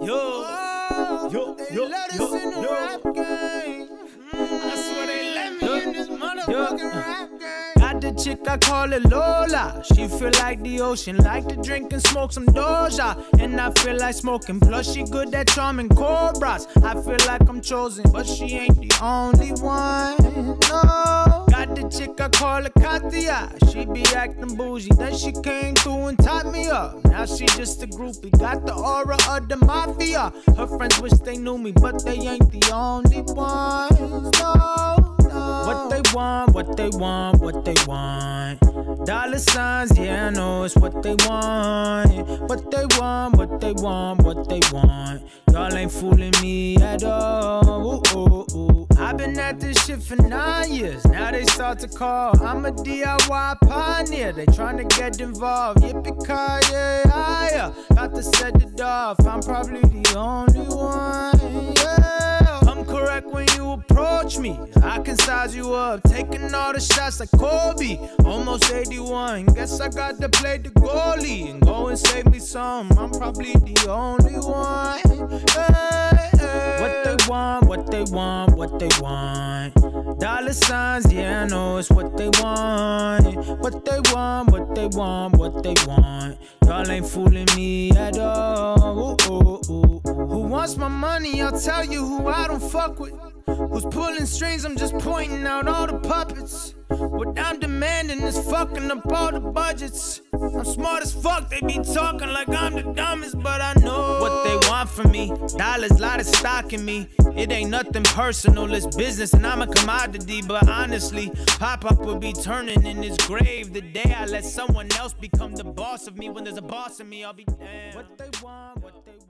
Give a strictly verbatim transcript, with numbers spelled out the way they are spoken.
Yo, yo, They yo, let us yo, in the yo. rap game. I swear they let me in this motherfucking rap game. Got the chick, I call it Lola. She feel like the ocean, like to drink and smoke some Doja. And I feel like smoking, plus she good at charming cobras. I feel like I'm chosen, but she ain't the only one, no. Got the chick, I call her Katia. She be acting bougie, then she came through and tied me up. Now she just a groupie, got the aura of the mafia. Her friends wish they knew me, but they ain't the only ones, no, no. What they want, what they want, what they want. Dollar signs, yeah, I know it's what they want. What they want, what they want, what they want. Y'all ain't fooling me at all. Ooh, ooh, ooh. I've been at this shit for nine years. Now they start to call. I'm a D I Y pioneer. They tryna get involved. Yippee-ki-yay, yeah. Got to set it off. I'm probably the only one. Yeah. I'm correct when you approach me. I can size you up. Taking all the shots like Kobe. Almost eighty-one. Guess I got to play the goalie and go and save me some. I'm probably the only one. Hey, hey. What they want, what they want, what they want. Dollar signs, yeah, I know it's what they want. What they want, what they want, what they want. Y'all ain't fooling me at all. Ooh, ooh, ooh. Who wants my money? I'll tell you who I don't fuck with. Who's pulling strings? I'm just pointing out all the puppets. What I'm demanding is fucking up all the budgets. I'm smart as fuck, they be talking like I'm the dumbest, but I know what they want from me. Dollars, lot of stock in me. It ain't nothing personal, it's business, and I'm a commodity. But honestly, Pop-Up will be turning in his grave the day I let someone else become the boss of me. When there's a boss in me, I'll be damned. What they want, what they want.